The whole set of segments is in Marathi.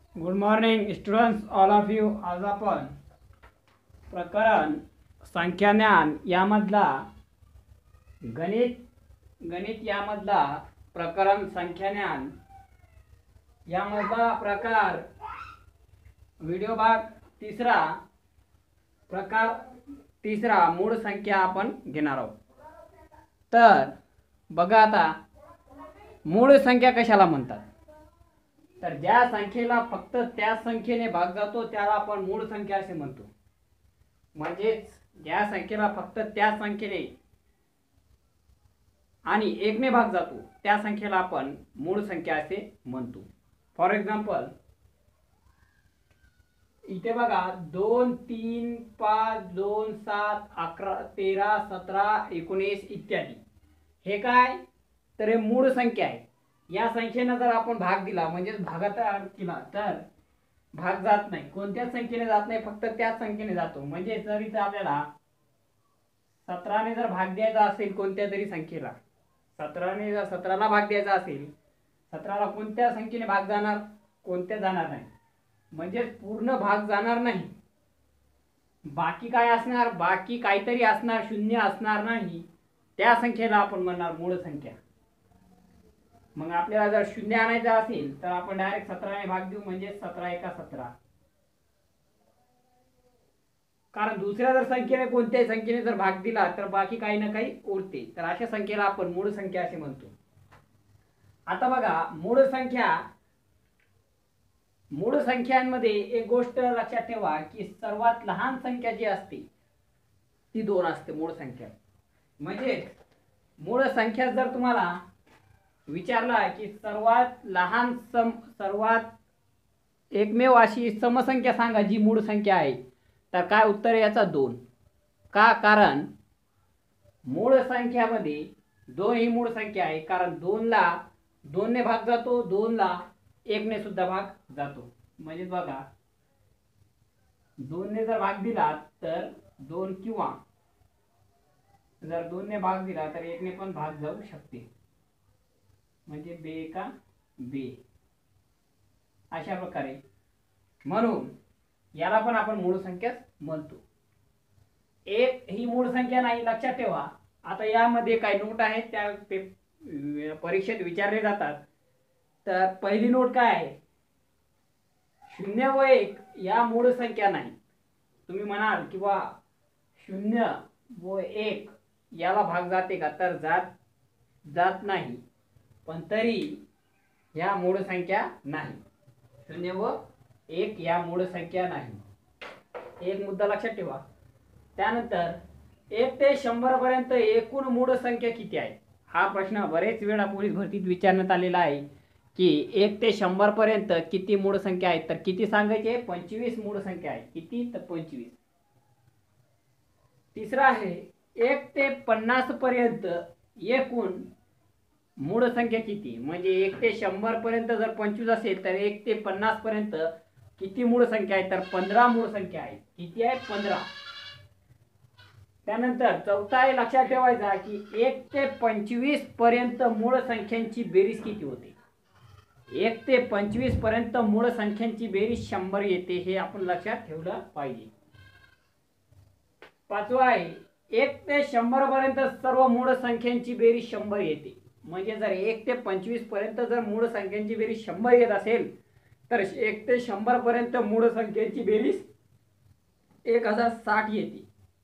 Good morning students all of you. आज आपण प्रकरण संख्याज्ञान यामधला गणित यामधला प्रकरण संख्याज्ञान यामधला प्रकार व्हिडिओ भाग तिसरा मूळ संख्या आपण घेणार आहोत. तर बघा आता मूळ संख्या कशाला म्हणतात. तर ज्या संख्येला फक्त त्या संख्येने भाग जातो त्याला आपण मूळ संख्या असे म्हणतो. म्हणजेच ज्या संख्येला फक्त त्या संख्येने आणि एकने भाग जातो त्या संख्येला आपण मूळ संख्या असे म्हणतो. फॉर एक्झाम्पल इथे बघा 2 3 5 2 7 11 13 17 19 इत्यादी. हे काय तर हे मूळ संख्या आहे. या संख्येने जर आपण भाग दिला म्हणजे भागाकार केला तर भाग जात नाही. कोणत्याच संख्येने जात नाही, फक्त त्याच संख्येने जातो. म्हणजे जर इथे आपल्याला 17 ने जर भाग द्यायचा असेल कोणत्या तरी संख्येला, 17 ने जर 17 ला भाग द्यायचा असेल, 17 ला कोणत्या संख्येने भाग जाणार, कोणत्या जाणार नाही. म्हणजे पूर्ण भाग जाणार नाही. बाकी काय असणार, बाकी काहीतरी असणार, शून्य असणार नाही. त्या संख्येला आपण म्हणणार मूळ संख्या. मग आपल्याला जर शून्य आणायचा असेल तर आपण डायरेक्ट 17 ने भाग देऊ, म्हणजे 17 एका 17. कारण दुसऱ्या जर संख्येने कोणत्याही संख्येने जर भाग दिला तर बाकी काही ना काही उरते. तर अशा संख्येला आपण मूळ संख्या असे म्हणतो. आता बघा मूळ संख्यांमध्ये एक गोष्ट लक्षात ठेवा की सर्वात लहान संख्या जी असते ती 2 असते मूळ संख्या. म्हणजे मूळ संख्या जर तुम्हाला विचारला की सर्वात एकमेव अशी समसंख्या सांगा जी मूळ संख्या आहे, तर काय उत्तर आहे याचा 2. का, कारण मूळ संख्यामध्ये 2 ही मूळ संख्या आहे. कारण 2 ला 2 ने भाग जातो, 2 ला 1 ने सुद्धा भाग जातो. म्हणजे बघा 2 ने जर भाग दिला तर 2, किंवा जर 2 ने भाग दिला तर 1 ने पण भाग जाऊ शकते. म्हणजे बे का बे अशा प्रकारे. म्हणून याला पण आपण मूळ संख्या म्हणतो. एक ही मूळ संख्या नाही, लक्षात ठेवा. आता यामध्ये काही नोट आहेत त्या परीक्षेत विचारले जातात. तर पहिली नोट काय आहे, 0 व 1 या मूळ संख्या नाही. तुम्ही म्हणाल किंवा 0 व 1 याला भाग जाते का, तर जात नाही. पण तरी या मूळ संख्या नाही. 0 व 1 या मूळ संख्या नाही. एक मुद्दा लक्षात ठेवा. त्यानंतर 1 ते 100 पर्यंत एकूण मूळ संख्या किती आहे. हा प्रश्न बरेच वेळा पोलीस भरतीत विचारण्यात आलेला आहे की 1 ते 100 पर्यंत किती मूळ संख्या आहेत. तर किती सांगायचे, 25 मूळ संख्या आहे. किती, तर 25. तिसरा आहे 1 ते 50 पर्यंत एकूण मूळ संख्या किती. म्हणजे 1 ते 100 पर्यंत जर 25 असेल तर 1 ते 50 पर्यंत किती मूळ संख्या आहे, तर 15 मूळ संख्या आहे. किती आहे, 15. त्यानंतर चौथा आहे लक्षात ठेवायचा की 1 ते 25 पर्यंत मूळ संख्यांची बेरीज किती होते. 1 ते 25 पर्यंत मूळ संख्यांची बेरीज 100 येते. हे आपण लक्षात ठेवलं पाहिजे. पाचवा आहे 1 ते 100 पर्यंत सर्व मूळ संख्यांची बेरीज 100 येते. म्हणजे जर 1 ते 25 पर्यंत जर मूळ संख्यांची बेरीज 100 येत असेल तर 1 ते 100 पर्यंत मूळ संख्यांची बेरीज 1060 येते.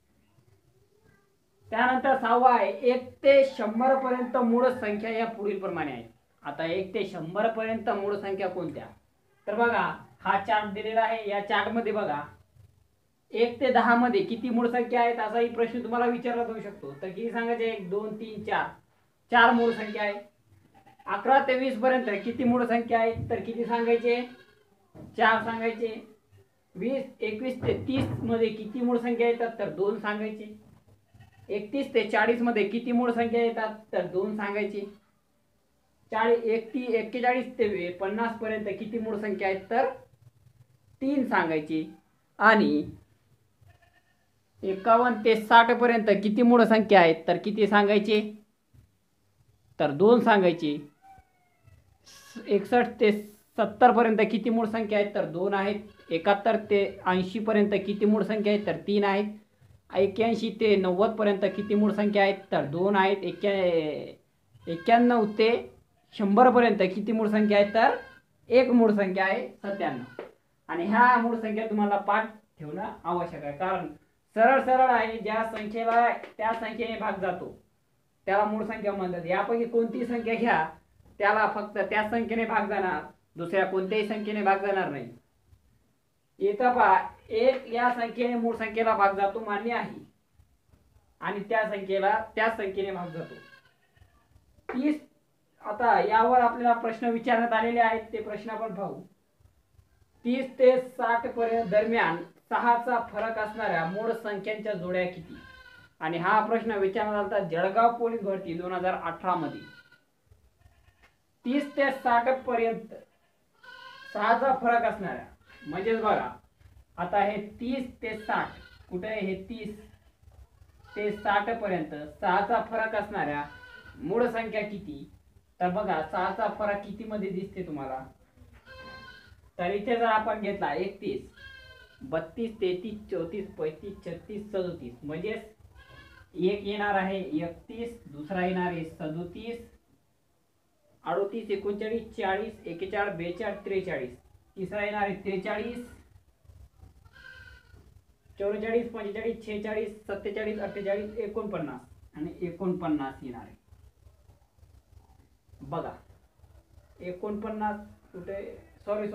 त्यानंतर सहावा आहे 1 ते 100 पर्यंत मूळ संख्या या पुढील प्रमाणे आहेत. आता 1 ते 100 पर्यंत मूळ संख्या कोणत्या, तर बघा हा चार्ट दिलेला आहे. या चार्ट मध्ये बघा 1 ते 10 मध्ये किती मूळ संख्या आहेत असाही प्रश्न तुम्हाला विचारला जाऊ शकतो. तर किती सांगायचे, 1 2 3 4 4 मूळ संख्या आहे. 11 ते 20 पर्यंत किती मूळ संख्या आहेत, तर किती सांगायचे, 4 सांगायचे. 21 ते 30 मध्ये किती मूळ संख्या येतात, तर 2 सांगायचे. 31 ते 40 मध्ये किती मूळ संख्या येतात, तर 2 सांगायचे. 41 ते 50 पर्यंत किती मूळ संख्या आहेत, तर 3 सांगायचे. आणि 51 ते 60 पर्यंत किती मूळ संख्या आहेत, तर किती सांगायचे, तर 2 सांगायचे. 61 ते 70 पर्यंत किती मूळ संख्या आहेत? तर 2 आहेत. 71 ते 80 पर्यंत किती मूळ संख्या आहेत? तर 3 आहेत. 81 ते 90 पर्यंत किती मूळ संख्या आहेत? तर 2 आहेत. 91 ते 100 पर्यंत किती मूळ संख्या आहेत? तर 1 मूळ संख्या आहे 97. आणि ह्या मूळ संख्या तुम्हाला पाठ ठेवणं आवश्यक आहे, कारण सरळ सरळ आहे. ज्या संख्येला त्या संख्येने भाग जातो त्याला मूळ संख्या म्हणतात. यापैकी कोणतीही संख्या घ्या, त्याला फक्त त्या संख्येने भाग जाणार, दुसऱ्या कोणत्याही संख्येने भाग जाणार नाही. इथं पहा, 1 या संख्येने मूळ संख्येला भाग जातो मान्य आहे, आणि त्या संख्येने भाग जातो. 30 आता यावर आपल्याला प्रश्न विचारण्यात आलेले आहेत, ते प्रश्न आपण पाहू. 30 ते 60 पर्यंत दरम्यान 6चा फरक असणाऱ्या मूळ संख्यांच्या जोड्या किती? आणि हा प्रश्न विचारण्यात आला जळगाव पोलीस भरती 2018 मध्ये. 30 ते 60 पर्यंत 6चा फरक असणाऱ्या, म्हणजेच बघा आता हे 30 ते 60, कुठे हे 30 ते 60 पर्यंत 6चा फरक असणाऱ्या मूळ संख्या किती? तर बघा 6चा फरक किती मध्ये दिसते तुम्हाला? तर इथे जर आपण घेतला 31, 32, 33, 34, 35, 36, 37, म्हणजेच एक येणार आहे 31, दुसरा येणार आहे 37, 38, 39, 40, 41, 42, 43, तिसरा येणार आहे 43, 44, 45, 46, 47, 48, 49 आणि 49 येणार आहे. बघा 49 कुठे, सॉरी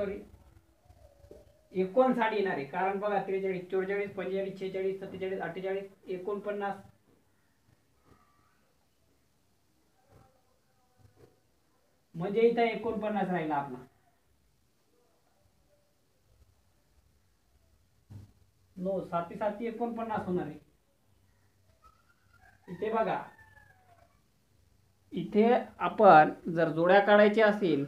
59 येणार आहे, कारण बघा 43, 44, 45, 46, 47, 48, 49, म्हणजे इथं 49 राहिला आपला. नो 7 7 49 होणार आहे. इथे बघा, इथे आपण जर जोड्या काढायच्या असेल,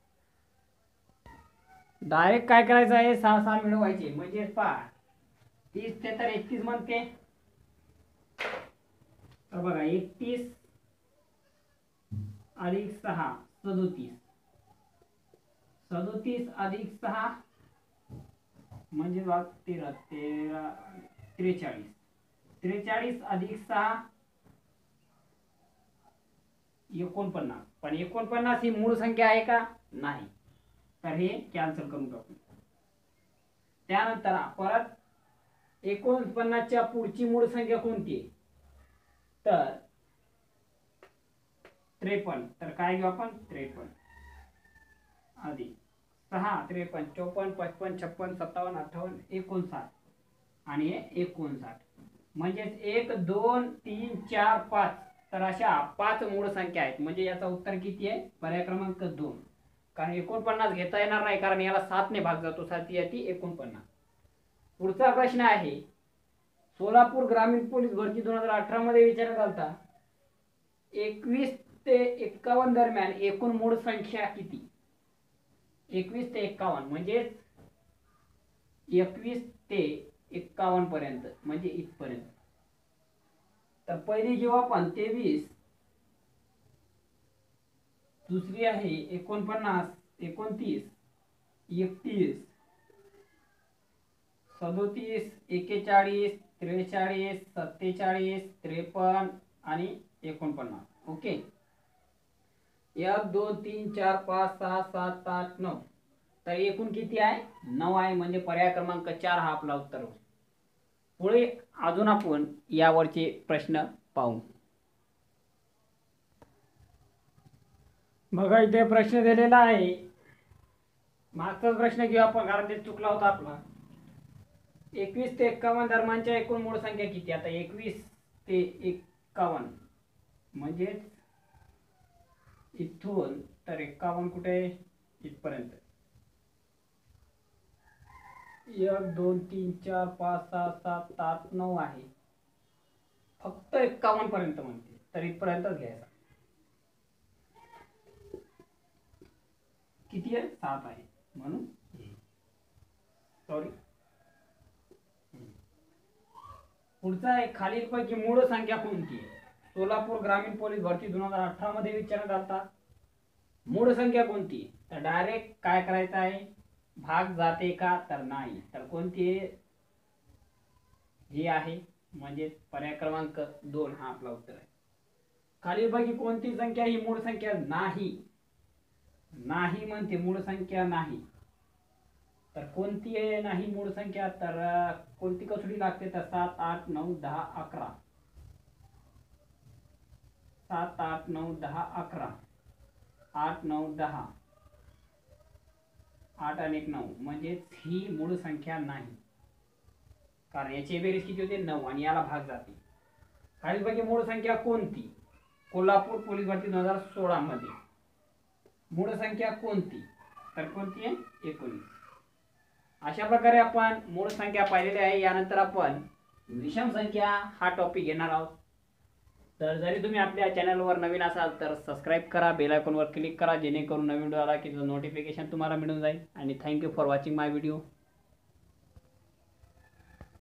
डायरेक्ट काय करायचं आहे, 6 6 मिळवायचे. म्हणजे पहा 30 ते तर 31 म्हणते, तर बघा 31 अधिक 6 37, 37 अधिक 6 म्हणजे बघा 13 13 43, 43 अधिक 6 49. पण 49 ही मूळ संख्या आहे का? नाही, तर हे कॅन्सल करून टाकू. त्यानंतर परत 49च्या पुढची मूळ संख्या कोणती आहे? तर 53. तर काय घेऊ आपण? 53 अधिक 6 53 54 55 56 57 58 59 आणि हे 59, म्हणजेच 1 2 3 4 5. तर अशा 5 मूळ संख्या आहेत. म्हणजे याचा उत्तर किती आहे? पर्याय क्रमांक 2. कारण 49 घेता येणार नाही, कारण याला 7 ने भाग जातो. 7 येती 49. पुढचा प्रश्न आहे, सोलापूर ग्रामीण पोलीस भरती 2018 मध्ये विचारण्यात आलता 21 ते 51 दरम्यान एकूण मूळ संख्या किती? 21 ते 51 म्हणजे 21 ते 51 पर्यंत, म्हणजे इथपर्यंत. तर पहिली घेऊ आपण 23, दुसरी आहे 49, 29, 31, 37, 41, 43, 47, 53 आणि 49. ओके, 1 2 3 4 5 6 7 8 9. तर एकूण किती आहे? 9 आहे. म्हणजे पर्याय क्रमांक 4 हा आपला उत्तर होईल. पुढे अजून आपण यावरचे प्रश्न पाहू. बघा इथे प्रश्न दिलेला आहे, मागचा प्रश्न घेऊ आपण, कारण ते चुकला होता आपला. 21 ते 51 दरम्यानच्या एकूण मूळ संख्या किती? आता 21 ते 51 म्हणजे इथून तर 51 कुठे? इथपर्यंत. 1 2 3 4 5 6 7 8 9 आहे. फक्त 51 पर्यंत म्हणते, तर इथपर्यंतच घ्यायचा. किती आहे? 7 आहे, म्हणून सॉरी. पुढचा आहे, खालीलपैकी मूळ संख्या कोणती आहे? सोलापूर ग्रामीण पोलीस भरती 2018 मध्ये विचारण्यात आलता मूळ संख्या कोणती? तर डायरेक्ट काय करायचं आहे, भाग जाते का? तर नाही. तर कोणती ही आहे, म्हणजे पर्याय क्रमांक 2 हा आपला उत्तर आहे. खाली बघी कोणती संख्या ही मूळ संख्या नाही? नाही म्हणते मूळ संख्या नाही. तर कोणती आहे नाही मूळ संख्या? तर कोणती कसोटी लागते? तर 7, 8, 9, 10, 11. 7, 8, 9, 10, 11. 8, 9, 10. 8 आणि 1 9, म्हणजेच ही मूळ संख्या नाही. कारण याची बेरीज किती होते? 9 आणि याला भाग जाते. खालील पैकी मूळ संख्या कोणती? कोल्हापूर पोलीस भरती 2016 मध्ये मूळ संख्या कोणती? तर कोणती आहे? 19. अशा प्रकारे आपण मूळ संख्या पाहिलेली आहे. यानंतर आपण विषम संख्या हा टॉपिक घेणार आहोत. तर जरी तुम्ही आपल्या चॅनलवर नवीन असाल तर सबस्क्राईब करा, बेल आयकॉनवर क्लिक करा, जेणेकरून नवीन व्हिडिओ आला की नोटिफिकेशन तुम्हाला मिळून जाईल. आणि thank you for watching my video.